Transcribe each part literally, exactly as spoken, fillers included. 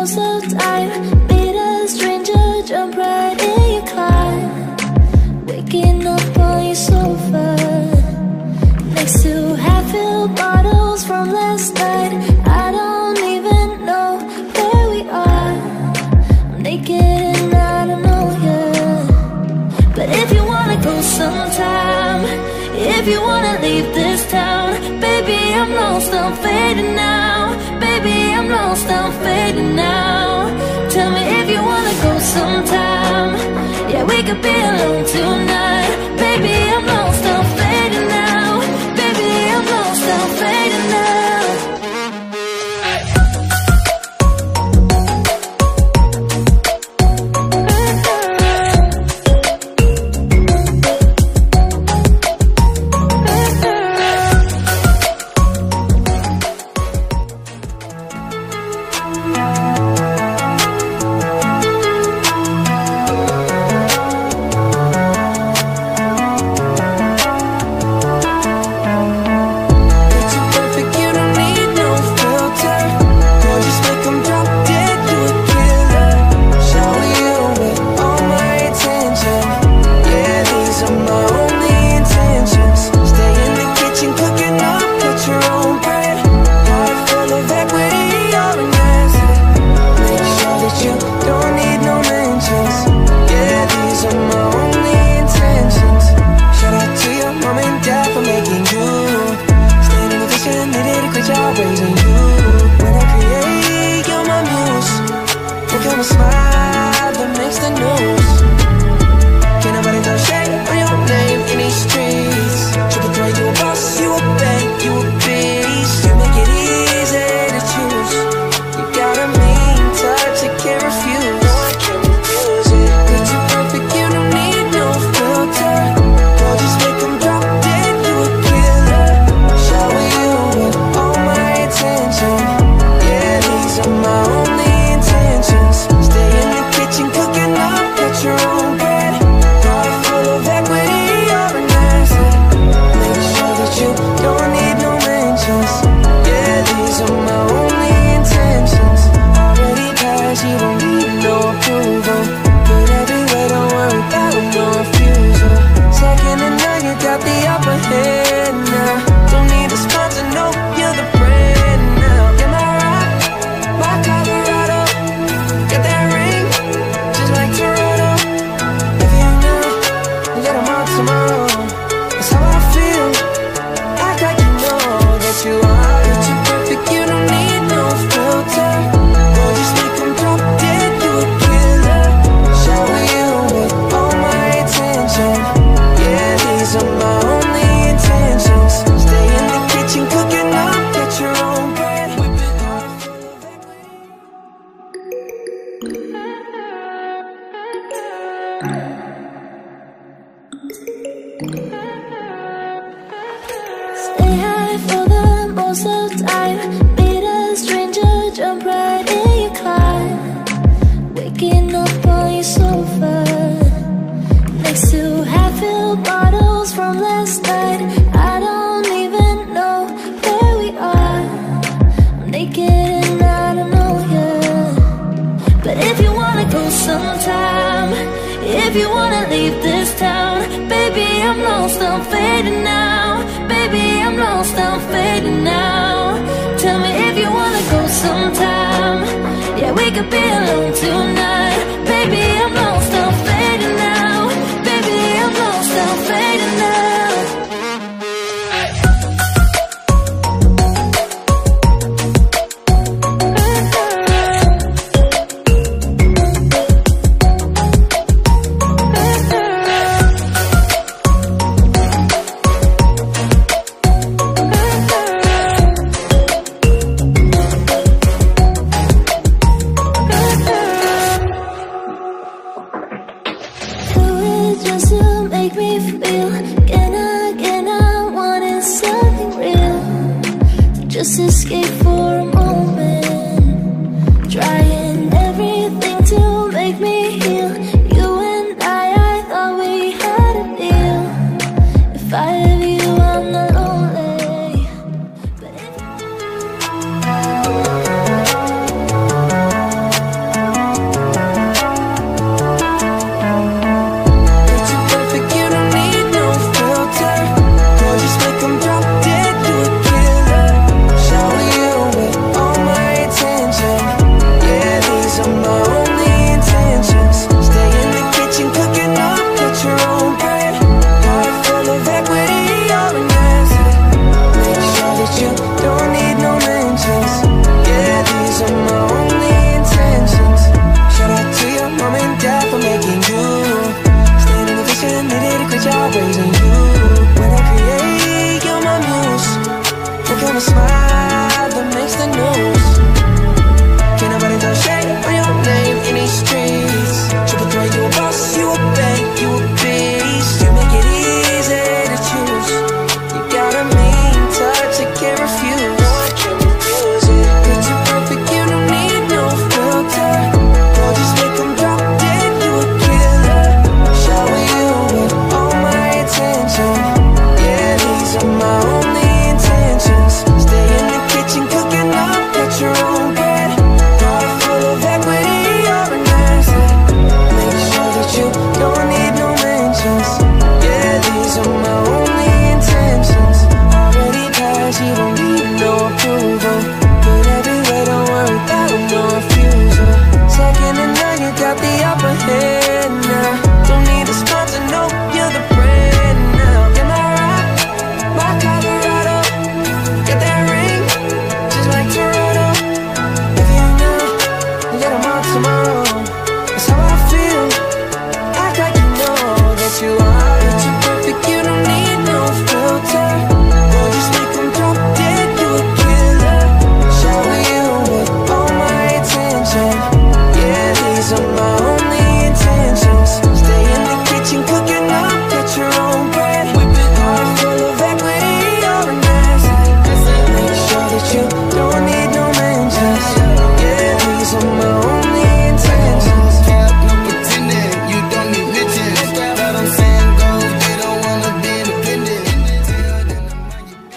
most of the time. Meet a stranger, jump right in your car, waking up on your sofa next to half-filled bottles from last night. I don't even know where we are. I'm naked and I don't know you. But if you wanna go sometime, if you wanna leave this town, baby, I'm lost, I'm fading now. Baby, I'm lost, I'm fading now. Tell me if you wanna go sometime. Yeah, we could be alone tonight. Baby, I'm lost, I'm fading now. Baby, I'm lost, I'm fading now. upper hand now. Don't need a sponsor, no, you're the brand now. Am I right? My Colorado, got that ring, just like Toronto. If you know, you get them all tomorrow. That's how I feel. Act like you know that you are. That you're perfect, you don't need no filter. Girl, just make them drop dead, you a killer. Shower you with all my attention. Yeah, these are my only intentions. Stay in the kitchen, cooking up, get your own bread. Whipping hard, full of equity, you're an asset. Make sure that you don't need no mentions. Yeah, these are my only intentions. No pretending, you don't need mentions. But I'm saying goals, they don't wanna be independent. Tell them to mind your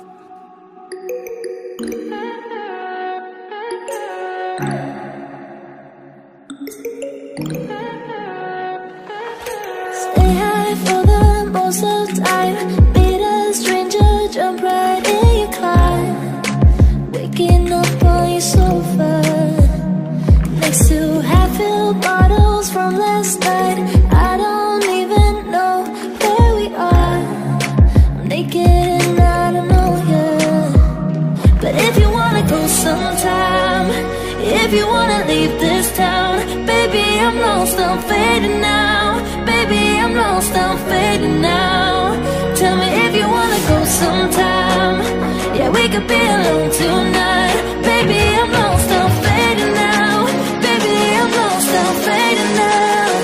Stay high for the most of the time. Meet a stranger, jump right in your car. Waking up on your sofa, next to half-filled bottles from last night. I don't even know where we are. I'm naked and I don't know you. But if you wanna go sometime, if you wanna leave this town, baby, I'm lost, I'm fading now. Baby, I'm lost, I'm fading now. Tell me if you wanna go sometime. Yeah, we could be alone tonight. Baby, I'm lost, I'm fading now. Baby, I'm lost, I'm fading now.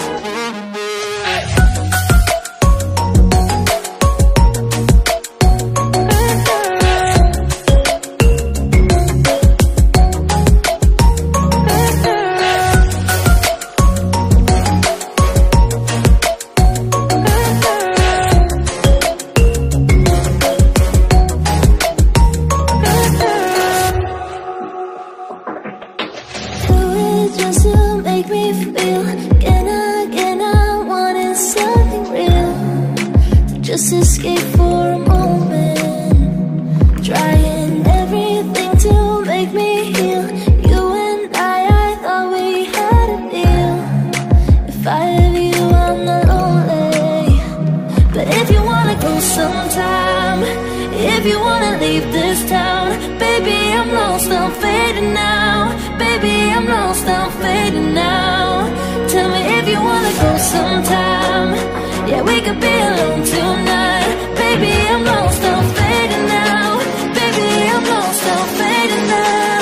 Do it just to make me feel. Again, again, I wanted something real. Just escape for a moment. Trying everything to make me heal. You and I, I thought we had a deal. If I have you, I'm not lonely. But if you wanna go sometime, if you wanna leave this town, baby, I'm lost, I'm fading now. Baby, I'm lost, I'm fading now. Tell me if you wanna go sometime. Yeah, we could be alone tonight. Baby, I'm lost, I'm fading now. Baby, I'm lost, I'm fading now.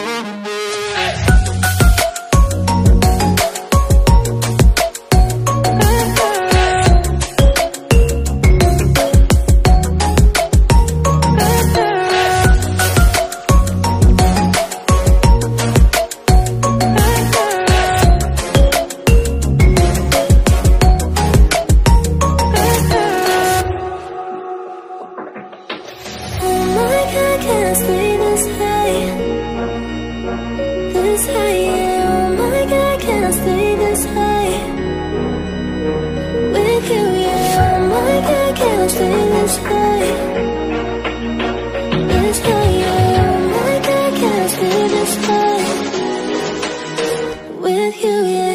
Oh my God, can't stay this high, this high, yeah. Oh my God, can't stay this high with you, yeah. Oh my God, can't stay this high, this high, yeah. Oh my God, can't stay this high with you, yeah.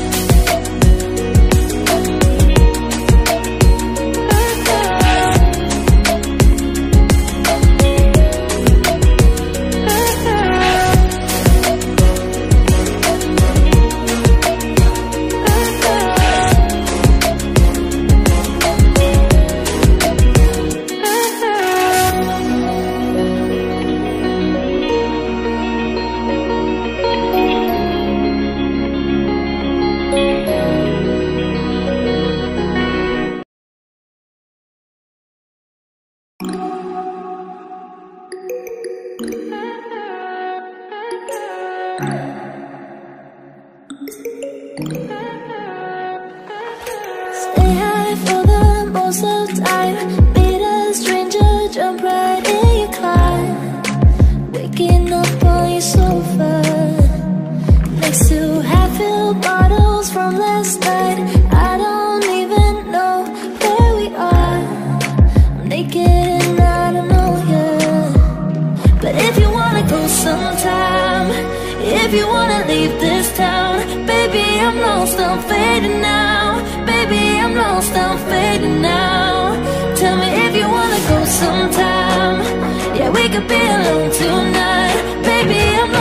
Stay high for the most of the time. Meet a stranger, jump right in your car. Waking up on your sofa, next to half-filled bottles from last night. I don't even know where we are. I'm naked and I don't know you. But if you wanna go sometime, if you wanna leave this town, baby, Baby, I'm lost, I'm fading now. Baby, I'm lost, I'm fading now. Tell me if you wanna go sometime. Yeah, we could be alone tonight. Baby, I'm